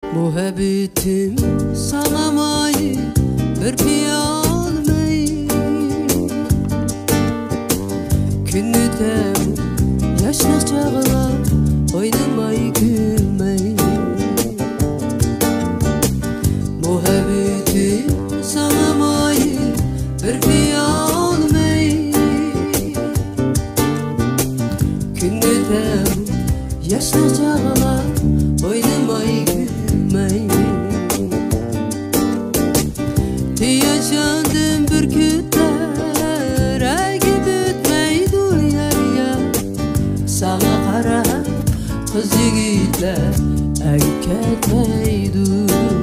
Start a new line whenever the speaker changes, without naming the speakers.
Muhabbetim sana mayil bir piyal mey. Günü tem yaşlı çağlar oynamay gülmey. Muhabbetim sana mayil bir piyal mey. Günü tem yaşlı çağlar oynamay gülmey. Yaşandım bürkütler Ergi bütmeydi yarıya. Sana qarab kız yigitler Ergi ketmeydi.